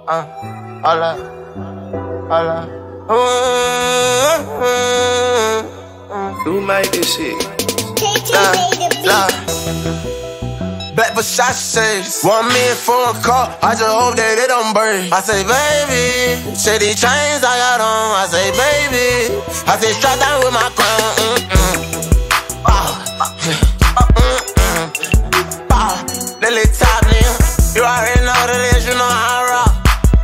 Holla. Who made this shit? Black Versace, 1 million for a car. I just hope that it don't break. I say, baby, say these chains I got on. I say, baby, I say, strap down with my crown. Lily top nigga, you already know what it is. You know how I rock.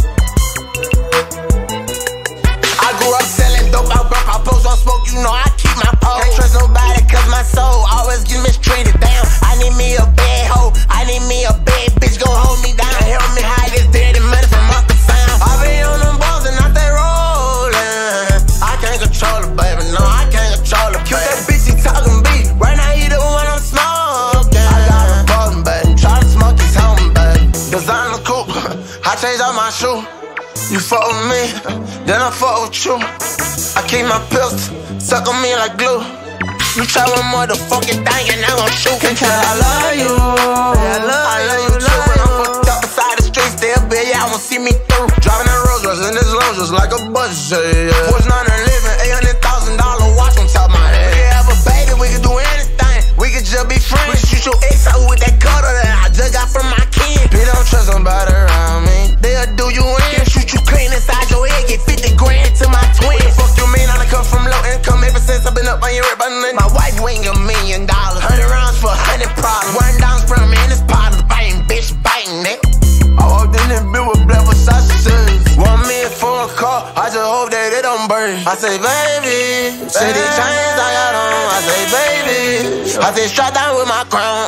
I grew up selling dope. I broke. I post on smoke. You know I keep my pole. Can't trust nobody 'cause my soul always get mistreated. Damn, I need me a bad hoe. I need me a bad bitch gon' hold me down. Help me hide this dirty money from Uncle Sam. I be on them balls and out they rollin'. I can't control it, baby. No, I can't control it. Cute that bitch, she talkin' beat. Right now he the one I'm smoking. I got him ballin', baby. Try to smoke his home, baby. Designer coupe. I changed out my shoe. You fuck with me, then I fuck with you. I keep my pistol, suck on me like glue. You try one motherfucking thing and I'm gon' shoot. Can't tell I love you. I love you too. When I'm fucked up beside the streets, they'll be yeah, I won't see me through. Driving that Rolls Royce in this lounge just like a bus. Porsche 911, $800,000 watch on top of my head. We could have a baby, we could do anything. We could just be friends. Shoot your ex out with that cutter that I just got from my kid. Please don't trust somebody around me. They'll do you in. Shoot you clean inside your head. Get 50 grand to my twin. What the fuck you mean? I done come from low income ever since I've been up on your rip. My wife wing $1 million. 100 rounds for 100 problems. One down from me in this pot of biting, bitch, biting it. I walked in this bitch with Black Versace. 1 million for a car. I just hope that it don't break. I say, baby, say these chains I got on. I say, baby, I say, strap down with my crown.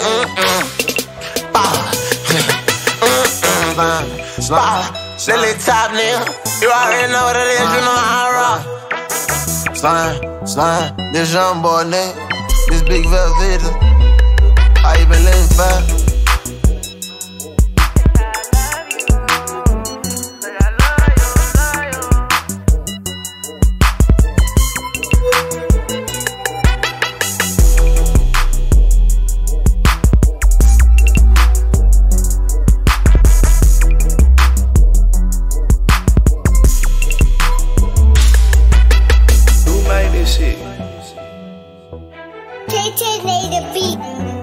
Lily top nigga, you already know what it is. You know how I rock. Slime, this young boy nigga, this big velvet. How you been living for? Made a beat.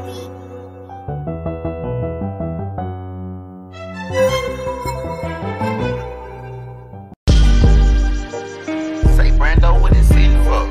Say Brando, what is it for?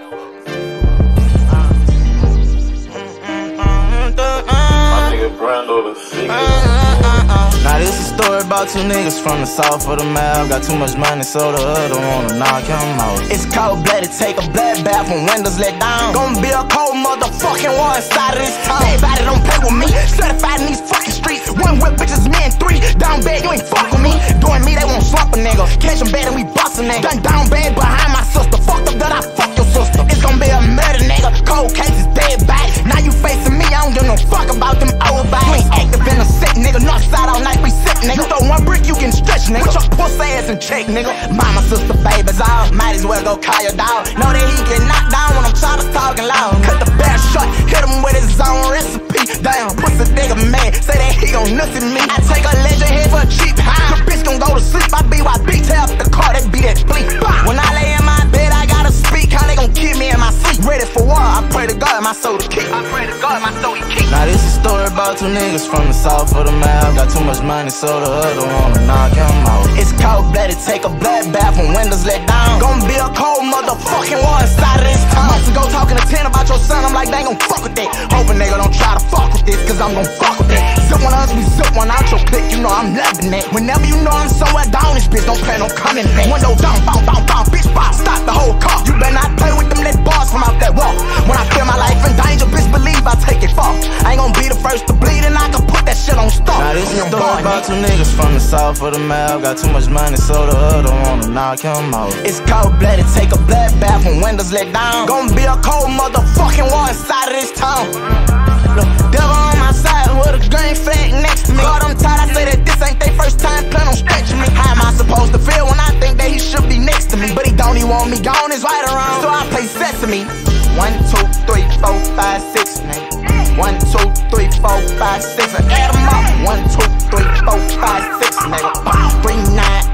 My nigga Brando the secret. Now this is a story about two niggas from the south of the map. Got too much money, so the other wanna knock him out. It's cold-blooded, take a blood bath when windows let down. Gonna be a cold motherfucking war inside of this town. Everybody don't play with me, certified in these fucking streets. One whip bitches, me and 3. Down bad, you ain't fuck with me. Doing me, they won't slump a nigga. Catch them bad and we bust a nigga. Done down bad behind my sister. Fucked up that I fuck your sister. It's gonna be a murder nigga. Cold cases, dead body. Now you facing me, I don't give no fuck about them old bodies. You ain't active in a set, nigga. North side all night, we sit, nigga. You throw one brick, you can stretch, nigga. Put your pussy ass in check, nigga. Mama, sister, babies all. Might as well go call your dog. Know that he get knocked down when I'm trying to talking loud. Cut the bear short, hit him with his own recipe. Damn, pussy nigga man, say that he gon' nuts in me. I take a legend head for a cheap high. The bitch gon' go to sleep, I BYB, tear up the car, that be that bleep. When I lay in my bed, I gotta speak. How they gon' kill me in my sleep? Ready for war, I pray to God my soul to keep. I pray to God my soul to keep. Now this is a story about two niggas from the south of the map. Got too much money, so the other wanna knock him out. It's cold-blooded, take a blood bath when windows let down. Gonna be a cold motherfucking war inside of this town. Months ago talking to 10 about your son, I'm like, they ain't gon' fuck with that. Hope a nigga don't try to fuck with this, cause I'm gon' fuck with that. Zip one us, we zip one out your click, you know I'm loving that. Whenever you know I'm somewhere down, this bitch don't plan on coming back. Window down, bounce, bounce, bounce, bitch, pop, stop the whole car. You better not play with them little bars from out that wall. When I feel my life in danger, bitch, believe I take it far. I ain't gon' be the first to bleed, and I can put that shit on stop. Now this is a story about two niggas from the south of the map. Got too much money, so the other wanna knock him out. It's cold-blooded, take a blood bath when windows let down. Gonna be a cold motherfucking war inside of this town. Look, devil on my side with a green flag next to me. God, I'm tired, I say that this ain't their first time plan on stretching me. How am I supposed to feel when I think that he should be next to me? But he don't, he want me gone, it's right around. So I play sesame. 1, 2, 3, 4, 5, 6, nigga. 1, 2, 3, 4, 5, 6, I add them up. 1, 2, 3, 4, 5, 6, nigga. 3, 9,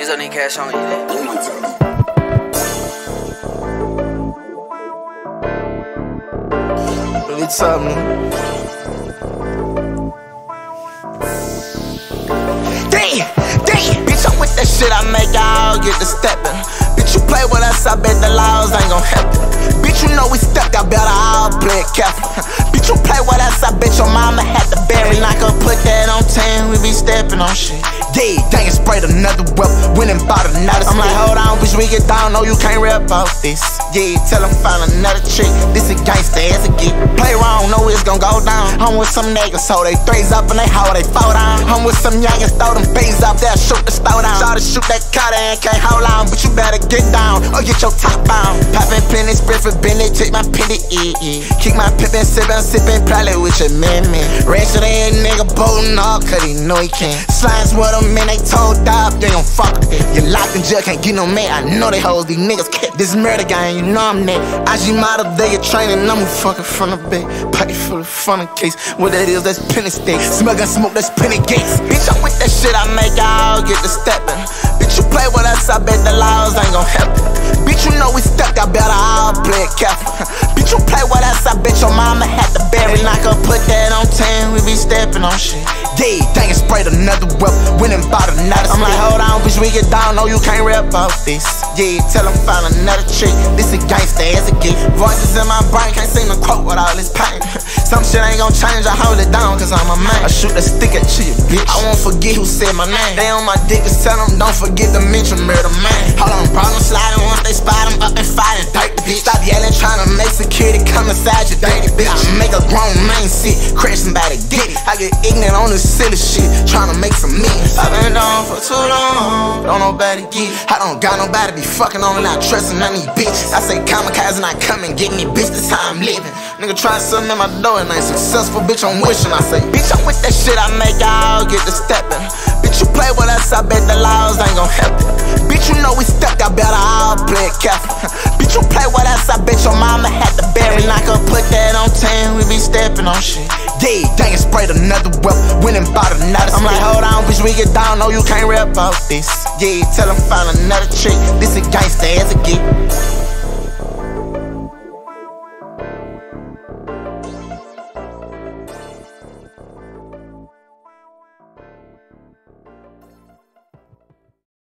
Niggas don't need cash on you. Really tough, man. Damn, bitch, I'm with that shit I make, I'll get to steppin'. Bitch, you play with us, I bet the laws ain't gon' help you. Bitch, you know we stepped out better, I'll play it careful. Bitch, you play with us, I bet your mama had to bury. Not gon' put that on 10, we be steppin' on shit. Yeah, dang, sprayed another whip, went and bought another. I'm like, hold on, bitch, we get down, no, you can't rap off this. Yeah, tell him find another trick, this a gangsta as a geek. Play wrong, know it's gon' go down. I'm with some niggas, so they threes up and they hoe, they fall down. I'm with some youngins, throw them bays up there, shoot the stove down. Try to shoot that cutter and can't hold on, but you better get down or get your top down. Poppin' plenty, sprit for Bennett, take my penny, kick my pippin', sippin', probably with your man. Ratchet ass nigga boltin' off, cause he know he can. Slimes with them, man, they told up, they gon' fuck with it. You locked in jail, can't get no man, I know they hoes, these niggas kept this murder gang, you know I'm that. IG model, they get training, I'm fucking from the bed. Pocket full of funnel case, what that is, that's penny stick. Smuggin' smoke, that's penny gates. Bitch, I'm with that shit I make, I'll get to steppin'. Bitch, you play with us, I bet the laws ain't gon' help you. Bitch, you know we stepped out better, I'll play it careful. Bitch, you play with us, I bet your mama had to bury. Not gon' put that on 10, we be steppin' on shit. Yeah, dang, sprayed another whip, went and bought another. I'm like, hold on, bitch, we get down, no, you can't rap off this. Yeah, tell him find another trick, this a gangsta as a gift. Voices in my brain, can't seem to quote with all this pain. Some shit ain't gon' change, I hold it down, cause I'm a man. I shoot a stick at you, bitch, I won't forget who said my name. They on my dick, just tell them, don't forget to mention murder man. Hold on, problem sliding, once they spot them up and fight and dirt, bitch. Stop yelling, tryna make security come inside your dirty bitch. I make a grown man sit, crash somebody get it. I get ignorant on this silly shit, tryna make some millions. I've been down for too long, don't nobody get it. I don't got nobody be fucking on and not trusting none of these bitches. I say kamikaze and I come and get me, bitch, this how I'm living. Nigga try something in my door and ain't successful, bitch, I'm wishing. I say, bitch, I'm with that shit I make, I'll get to steppin'. Bitch, you play with us, I bet the laws ain't gon' help you. Bitch, you know we stepped out better, I'll play it careful. Bitch, you play with us, I bet your mama had to bury. Not gon' put that on 10, we be steppin' on shit. Yeah, dang, sprayed another whip, went and bought another. I'm like, hold on, bitch, we get down, no, you can't rap off this. Yeah, tell him find another trick, this a gangsta as a gift.